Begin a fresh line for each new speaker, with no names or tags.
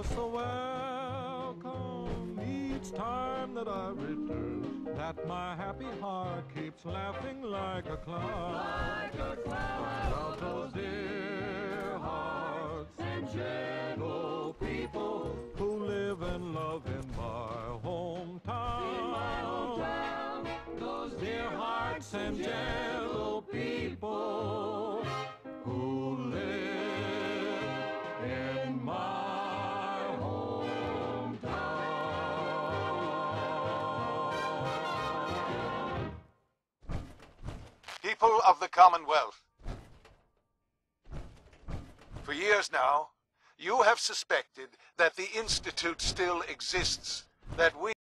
feel so welcome each time that I return, that my happy heart keeps laughing like a clown.
Like a clown.
About those dear hearts and gentle people who live and love in my hometown.
In my hometown, those
Dear hearts and gentle people who live in my hometown.
People of the Commonwealth, for years now, you have suspected that the Institute still exists, that we